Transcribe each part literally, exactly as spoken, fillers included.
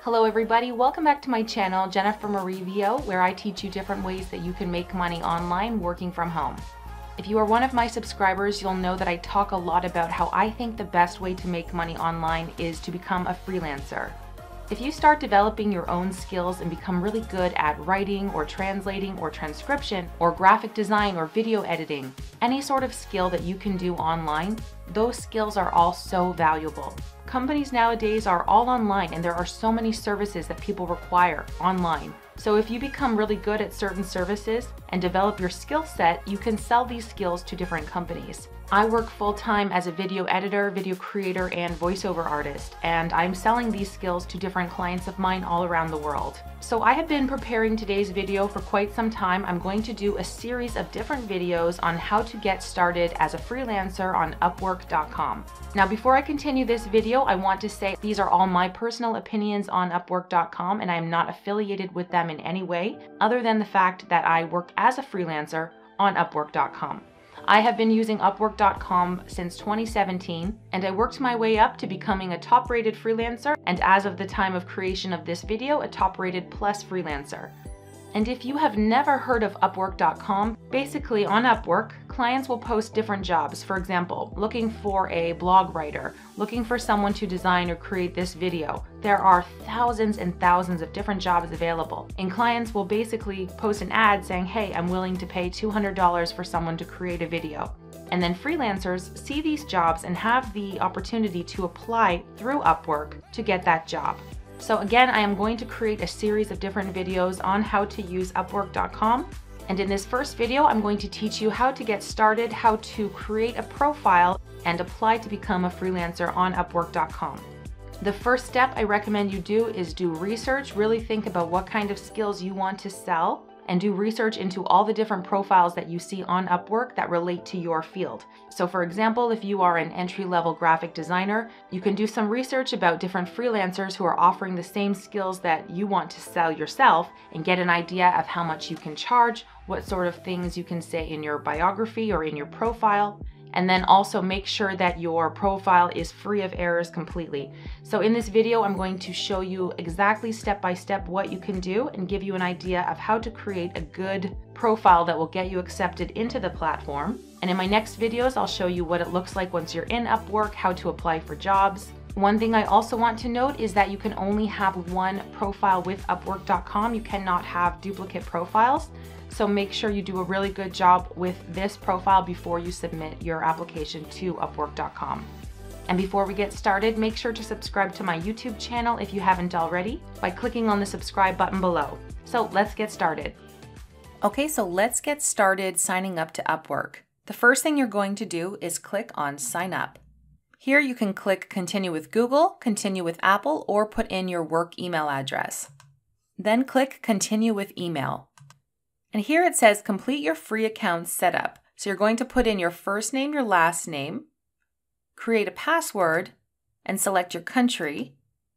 Hello everybody, welcome back to my channel, Jennifer Marievo, where I teach you different ways that you can make money online working from home. If you are one of my subscribers, you'll know that I talk a lot about how I think the best way to make money online is to become a freelancer. If you start developing your own skills and become really good at writing or translating or transcription or graphic design or video editing, any sort of skill that you can do online, those skills are all so valuable. Companies nowadays are all online and there are so many services that people require online. So if you become really good at certain services and develop your skill set, you can sell these skills to different companies. I work full-time as a video editor, video creator, and voiceover artist, and I'm selling these skills to different clients of mine all around the world. So I have been preparing today's video for quite some time. I'm going to do a series of different videos on how to get started as a freelancer on Upwork dot com. Now before I continue this video, I want to say these are all my personal opinions on Upwork dot com and I'm not affiliated with them in any way, other than the fact that I work as a freelancer on Upwork dot com. I have been using Upwork dot com since twenty seventeen, and I worked my way up to becoming a top-rated freelancer, and as of the time of creation of this video, a top-rated plus freelancer. And if you have never heard of Upwork dot com, basically on Upwork, clients will post different jobs. For example, looking for a blog writer, looking for someone to design or create this video. There are thousands and thousands of different jobs available. And clients will basically post an ad saying, hey, I'm willing to pay two hundred dollars for someone to create a video. And then freelancers see these jobs and have the opportunity to apply through Upwork to get that job. So again, I am going to create a series of different videos on how to use Upwork dot com. And in this first video, I'm going to teach you how to get started, how to create a profile, and apply to become a freelancer on Upwork dot com. The first step I recommend you do is do research. Really think about what kind of skills you want to sell, and do research into all the different profiles that you see on Upwork that relate to your field. So for example, if you are an entry-level graphic designer, you can do some research about different freelancers who are offering the same skills that you want to sell yourself and get an idea of how much you can charge, what sort of things you can say in your biography or in your profile. And then also make sure that your profile is free of errors completely. So in this video, I'm going to show you exactly step by step what you can do and give you an idea of how to create a good profile that will get you accepted into the platform. And in my next videos, I'll show you what it looks like once you're in Upwork, how to apply for jobs. One thing I also want to note is that you can only have one profile with Upwork dot com. You cannot have duplicate profiles. So make sure you do a really good job with this profile before you submit your application to Upwork dot com. And before we get started, make sure to subscribe to my YouTube channel if you haven't already by clicking on the subscribe button below. So let's get started. Okay, so let's get started signing up to Upwork. The first thing you're going to do is click on Sign Up. Here you can click Continue with Google, Continue with Apple, or put in your work email address. Then click Continue with Email. And here it says complete your free account setup. So you're going to put in your first name, your last name, create a password, and select your country.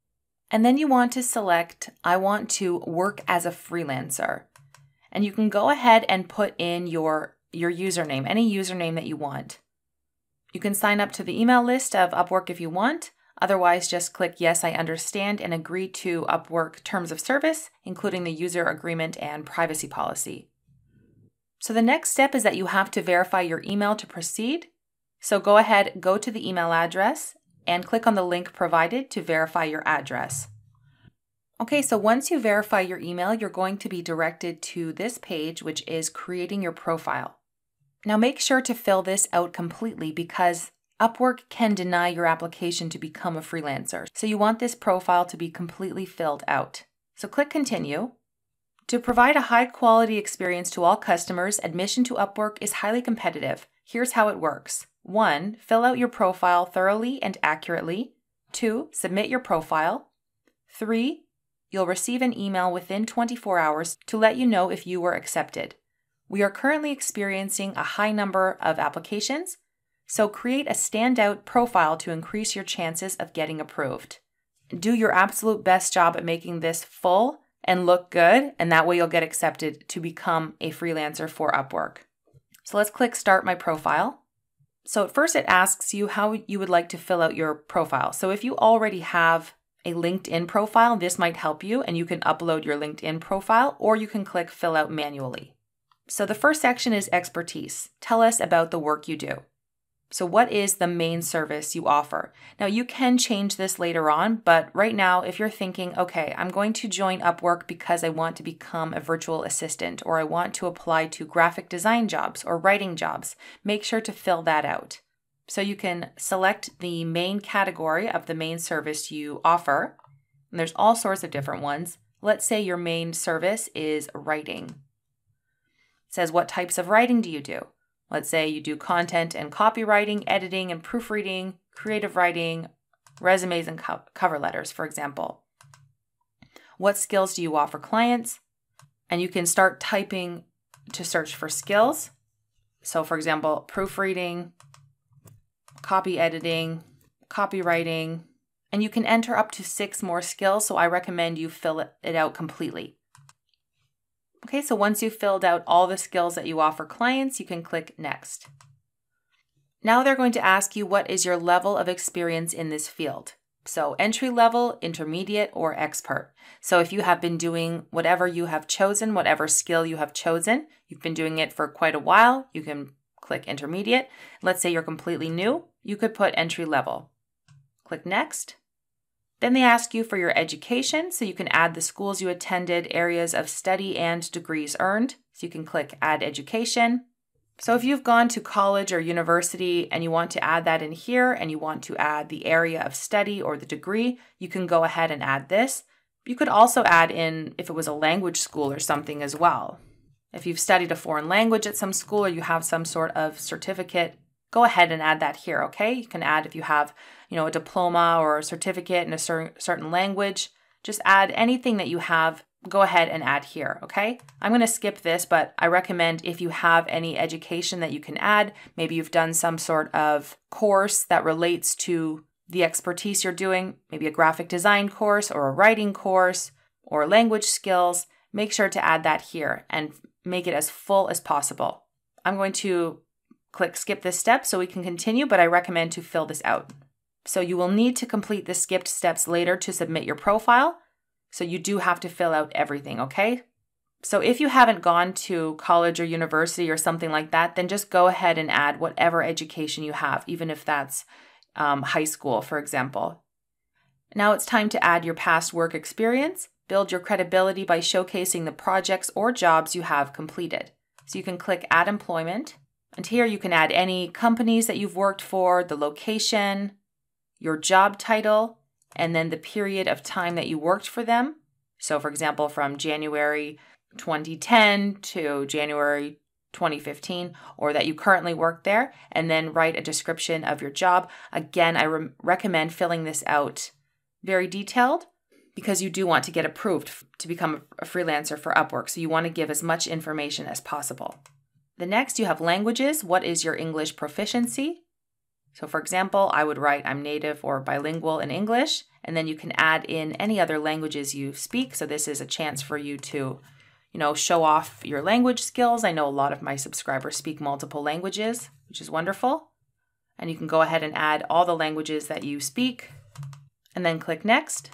And then you want to select, I want to work as a freelancer. And you can go ahead and put in your, your username, any username that you want. You can sign up to the email list of Upwork if you want. Otherwise, just click Yes, I understand and agree to Upwork terms of service, including the user agreement and privacy policy. So the next step is that you have to verify your email to proceed. So go ahead, go to the email address and click on the link provided to verify your address. Okay, so once you verify your email, you're going to be directed to this page, which is creating your profile. Now make sure to fill this out completely because Upwork can deny your application to become a freelancer. So you want this profile to be completely filled out. So click Continue. To provide a high quality experience to all customers, admission to Upwork is highly competitive. Here's how it works. One, fill out your profile thoroughly and accurately. Two, submit your profile. Three, you'll receive an email within twenty-four hours to let you know if you were accepted. We are currently experiencing a high number of applications, so create a standout profile to increase your chances of getting approved. Do your absolute best job at making this full and look good, and that way you'll get accepted to become a freelancer for Upwork. So let's click Start My Profile. So at first it asks you how you would like to fill out your profile. So if you already have a LinkedIn profile, this might help you, and you can upload your LinkedIn profile, or you can click fill out manually. So the first section is expertise. Tell us about the work you do. So what is the main service you offer? Now you can change this later on, but right now if you're thinking, okay, I'm going to join Upwork because I want to become a virtual assistant, or I want to apply to graphic design jobs or writing jobs, make sure to fill that out. So you can select the main category of the main service you offer. And there's all sorts of different ones. Let's say your main service is writing. It says, what types of writing do you do? Let's say you do content and copywriting, editing and proofreading, creative writing, resumes and co- cover letters, for example. What skills do you offer clients? And you can start typing to search for skills. So for example, proofreading, copy editing, copywriting, and you can enter up to six more skills. So I recommend you fill it out completely. Okay, so once you've filled out all the skills that you offer clients, you can click Next. Now they're going to ask you what is your level of experience in this field. So entry level, intermediate, or expert. So if you have been doing whatever you have chosen, whatever skill you have chosen, you've been doing it for quite a while, you can click intermediate. Let's say you're completely new, you could put entry level. Click Next. Then they ask you for your education, so you can add the schools you attended, areas of study, and degrees earned. So you can click Add Education. So if you've gone to college or university and you want to add that in here, and you want to add the area of study or the degree, you can go ahead and add this. You could also add in if it was a language school or something as well. If you've studied a foreign language at some school or you have some sort of certificate, go ahead and add that here, okay? You can add if you have, you know, a diploma or a certificate in a certain certain language. Just add anything that you have, go ahead and add here, okay? I'm going to skip this, but I recommend if you have any education that you can add, maybe you've done some sort of course that relates to the expertise you're doing, maybe a graphic design course or a writing course or language skills, make sure to add that here and make it as full as possible. I'm going to click skip this step so we can continue, but I recommend to fill this out. So you will need to complete the skipped steps later to submit your profile. So you do have to fill out everything, okay? So if you haven't gone to college or university or something like that, then just go ahead and add whatever education you have, even if that's um, high school, for example. Now it's time to add your past work experience. Build your credibility by showcasing the projects or jobs you have completed. So you can click Add Employment. And here you can add any companies that you've worked for, the location, your job title, and then the period of time that you worked for them. So for example, from January twenty ten to January twenty fifteen, or that you currently work there, and then write a description of your job. Again, I re- recommend filling this out very detailed because you do want to get approved to become a freelancer for Upwork. So you want to give as much information as possible. The next, you have languages. What is your English proficiency? So for example, I would write I'm native or bilingual in English, and then you can add in any other languages you speak. So this is a chance for you to, you know, show off your language skills. I know a lot of my subscribers speak multiple languages, which is wonderful. And you can go ahead and add all the languages that you speak and then click Next.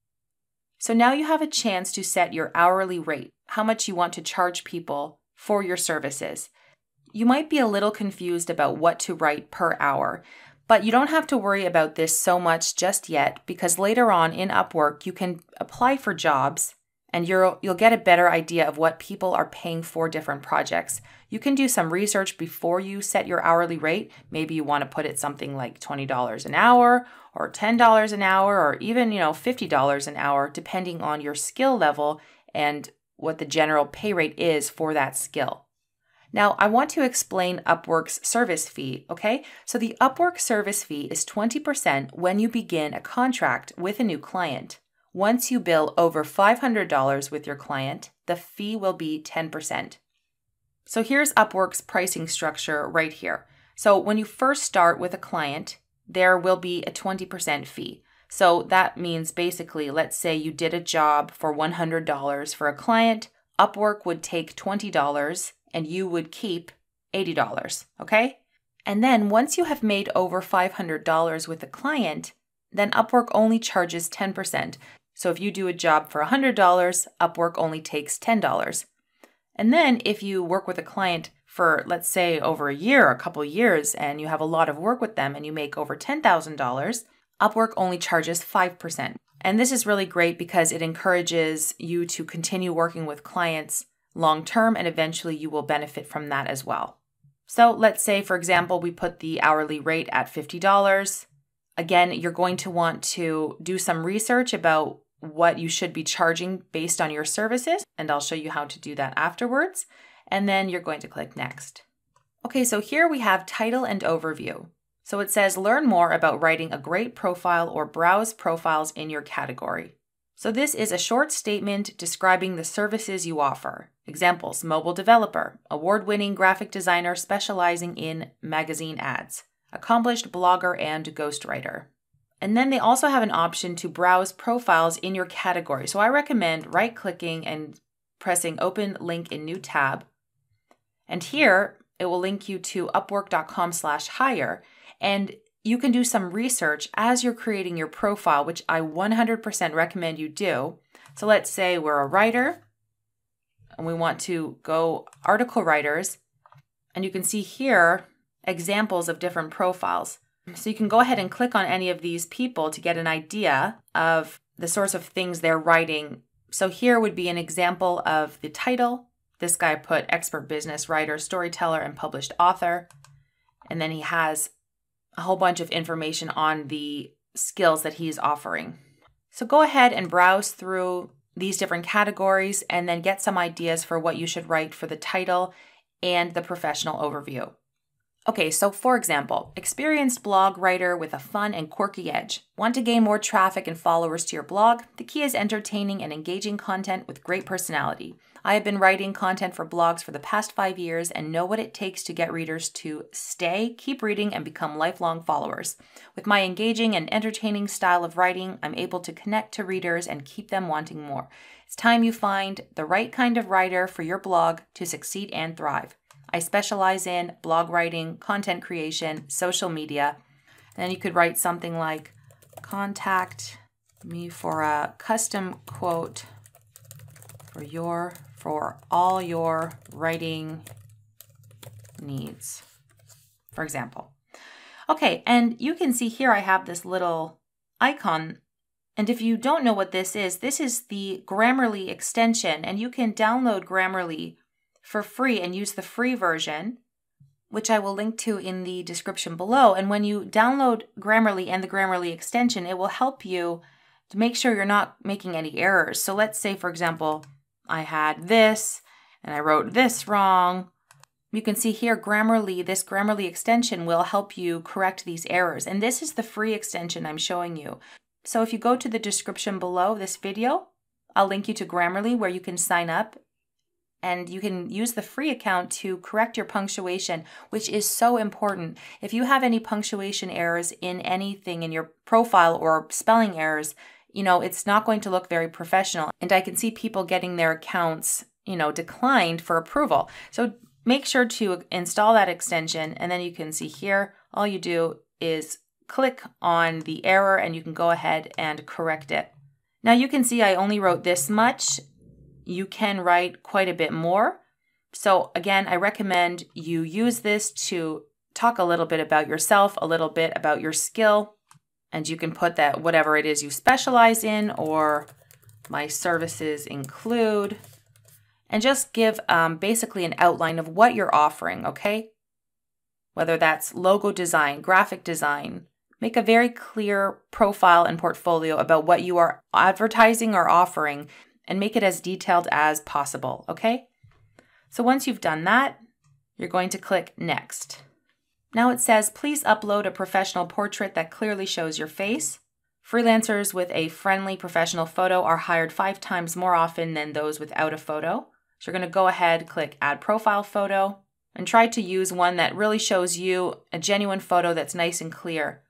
So now you have a chance to set your hourly rate, how much you want to charge people for your services. You might be a little confused about what to write per hour, but you don't have to worry about this so much just yet because later on in Upwork, you can apply for jobs and you'll, you'll get a better idea of what people are paying for different projects. You can do some research before you set your hourly rate. Maybe you want to put it something like twenty dollars an hour or ten dollars an hour or even, you know, fifty dollars an hour, depending on your skill level and what the general pay rate is for that skill. Now, I want to explain Upwork's service fee, okay? So the Upwork service fee is twenty percent when you begin a contract with a new client. Once you bill over five hundred dollars with your client, the fee will be ten percent. So here's Upwork's pricing structure right here. So when you first start with a client, there will be a twenty percent fee. So that means basically, let's say you did a job for one hundred dollars for a client, Upwork would take twenty dollars and you would keep eighty dollars, okay? And then once you have made over five hundred dollars with a client, then Upwork only charges ten percent. So if you do a job for one hundred dollars, Upwork only takes ten dollars. And then if you work with a client for, let's say, over a year or a couple years, and you have a lot of work with them and you make over ten thousand dollars, Upwork only charges five percent. And this is really great because it encourages you to continue working with clients long term, and eventually you will benefit from that as well. So let's say, for example, we put the hourly rate at fifty dollars. Again, you're going to want to do some research about what you should be charging based on your services, and I'll show you how to do that afterwards. And then you're going to click Next. Okay, so here we have title and overview. So it says, learn more about writing a great profile or browse profiles in your category. So this is a short statement describing the services you offer. Examples: mobile developer, award-winning graphic designer specializing in magazine ads, accomplished blogger and ghostwriter. And then they also have an option to browse profiles in your category. So I recommend right-clicking and pressing Open Link in New Tab. And here it will link you to upwork dot com slash hire. And you can do some research as you're creating your profile, which I one hundred percent recommend you do. So let's say we're a writer and we want to go article writers. And you can see here examples of different profiles. So you can go ahead and click on any of these people to get an idea of the sorts of things they're writing. So here would be an example of the title. This guy put expert business writer, storyteller, and published author. And then he has a whole bunch of information on the skills that he's offering. So go ahead and browse through these different categories and then get some ideas for what you should write for the title and the professional overview. Okay, so for example, experienced blog writer with a fun and quirky edge. Want to gain more traffic and followers to your blog? The key is entertaining and engaging content with great personality. I have been writing content for blogs for the past five years and know what it takes to get readers to stay, keep reading, and become lifelong followers. With my engaging and entertaining style of writing, I'm able to connect to readers and keep them wanting more. It's time you find the right kind of writer for your blog to succeed and thrive. I specialize in blog writing, content creation, social media. And then you could write something like, contact me for a custom quote for your for all your writing needs, for example. Okay, and you can see here I have this little icon. And if you don't know what this is, this is the Grammarly extension, and you can download Grammarly for free and use the free version, which I will link to in the description below. And when you download Grammarly and the Grammarly extension, it will help you to make sure you're not making any errors. So let's say, for example, I had this and I wrote this wrong. You can see here Grammarly, this Grammarly extension will help you correct these errors. And this is the free extension I'm showing you. So if you go to the description below this video, I'll link you to Grammarly where you can sign up. And you can use the free account to correct your punctuation, which is so important. If you have any punctuation errors in anything in your profile or spelling errors, you know, it's not going to look very professional. And I can see people getting their accounts, you know, declined for approval. So make sure to install that extension. And then you can see here, all you do is click on the error and you can go ahead and correct it. Now you can see I only wrote this much. You can write quite a bit more. So again, I recommend you use this to talk a little bit about yourself, a little bit about your skill, and you can put that whatever it is you specialize in, or my services include, and just give um, basically an outline of what you're offering, okay? Whether that's logo design, graphic design, make a very clear profile and portfolio about what you are advertising or offering, and make it as detailed as possible, okay? So once you've done that, you're going to click Next. Now it says, please upload a professional portrait that clearly shows your face. Freelancers with a friendly professional photo are hired five times more often than those without a photo. So you're gonna go ahead, click Add Profile Photo, and try to use one that really shows you a genuine photo that's nice and clear.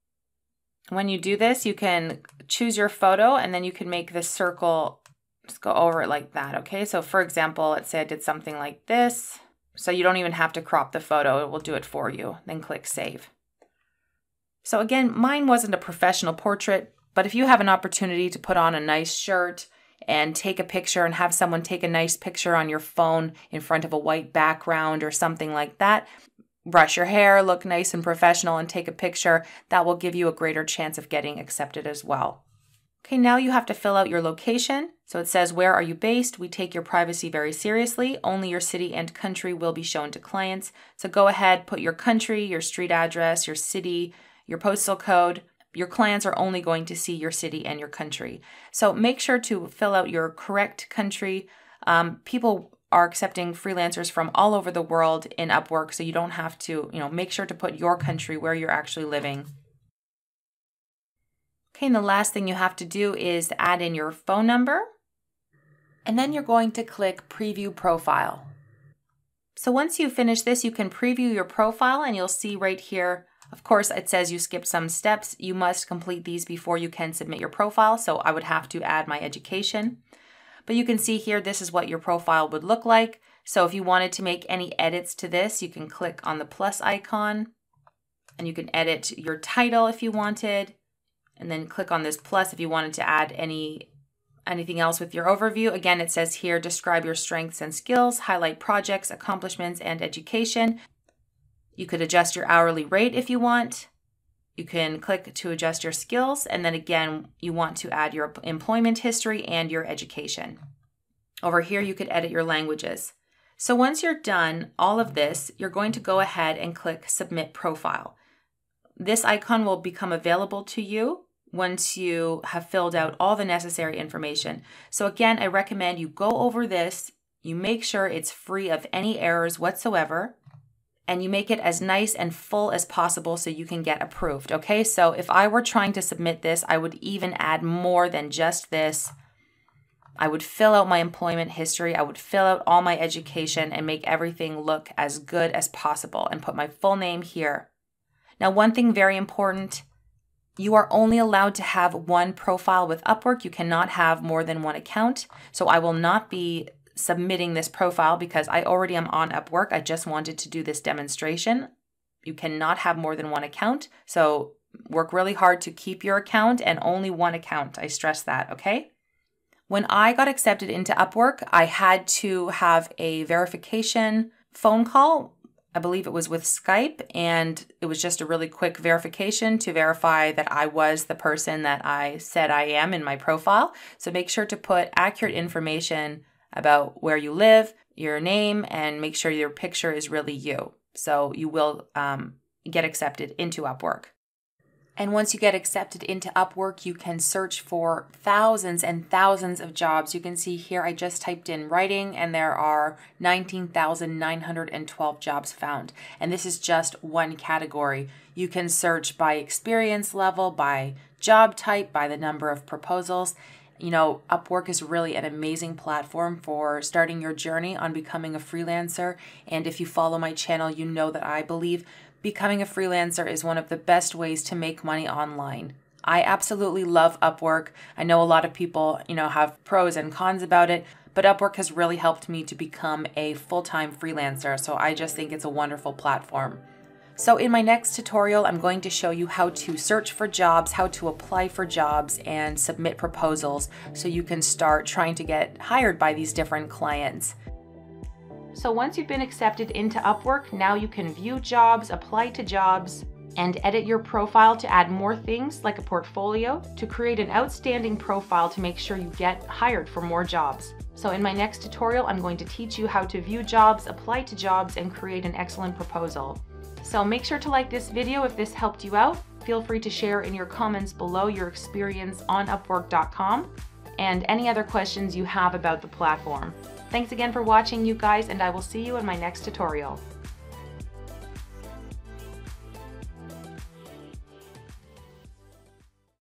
When you do this, you can choose your photo and then you can make this circle. Just go over it like that, okay? So for example, let's say I did something like this. So you don't even have to crop the photo, it will do it for you. Then click Save. So again, mine wasn't a professional portrait, but if you have an opportunity to put on a nice shirt and take a picture and have someone take a nice picture on your phone in front of a white background or something like that, brush your hair, look nice and professional and take a picture, that will give you a greater chance of getting accepted as well. Okay, now you have to fill out your location. So it says, where are you based? We take your privacy very seriously. Only your city and country will be shown to clients. So go ahead, put your country, your street address, your city, your postal code. Your clients are only going to see your city and your country. So make sure to fill out your correct country. Um, people are accepting freelancers from all over the world in Upwork, so you don't have to, you know, make sure to put your country where you're actually living. Okay, and the last thing you have to do is add in your phone number, and then you're going to click Preview Profile. So once you finish this, you can preview your profile, and you'll see right here, of course, it says you skipped some steps. You must complete these before you can submit your profile, so I would have to add my education. But you can see here, this is what your profile would look like. So if you wanted to make any edits to this, you can click on the plus icon, and you can edit your title if you wanted. And then click on this plus if you wanted to add any anything else with your overview. Again, it says here, describe your strengths and skills, highlight projects, accomplishments, and education. You could adjust your hourly rate if you want. You can click to adjust your skills. And then again, you want to add your employment history and your education. Over here, you could edit your languages. So once you're done all of this, you're going to go ahead and click Submit Profile. This icon will become available to you once you have filled out all the necessary information. So again, I recommend you go over this, you make sure it's free of any errors whatsoever, and you make it as nice and full as possible so you can get approved, okay? So if I were trying to submit this, I would even add more than just this. I would fill out my employment history, I would fill out all my education and make everything look as good as possible and put my full name here. Now, one thing very important, you are only allowed to have one profile with Upwork. You cannot have more than one account. So I will not be submitting this profile because I already am on Upwork. I just wanted to do this demonstration. You cannot have more than one account. So work really hard to keep your account and only one account. I stress that, okay? When I got accepted into Upwork, I had to have a verification phone call. I believe it was with Skype, and it was just a really quick verification to verify that I was the person that I said I am in my profile. So make sure to put accurate information about where you live, your name, and make sure your picture is really you. So you will um, get accepted into Upwork. And once you get accepted into Upwork, you can search for thousands and thousands of jobs. You can see here, I just typed in writing and there are nineteen thousand nine hundred twelve jobs found. And this is just one category. You can search by experience level, by job type, by the number of proposals. You know, Upwork is really an amazing platform for starting your journey on becoming a freelancer. And if you follow my channel, you know that I believe becoming a freelancer is one of the best ways to make money online. I absolutely love Upwork. I know a lot of people, you know, have pros and cons about it, but Upwork has really helped me to become a full-time freelancer. So I just think it's a wonderful platform. So in my next tutorial, I'm going to show you how to search for jobs, how to apply for jobs and submit proposals so you can start trying to get hired by these different clients. So once you've been accepted into Upwork, now you can view jobs, apply to jobs, and edit your profile to add more things like a portfolio to create an outstanding profile to make sure you get hired for more jobs. So in my next tutorial, I'm going to teach you how to view jobs, apply to jobs, and create an excellent proposal. So make sure to like this video if this helped you out. Feel free to share in your comments below your experience on upwork dot com and any other questions you have about the platform. Thanks again for watching, you guys, and I will see you in my next tutorial.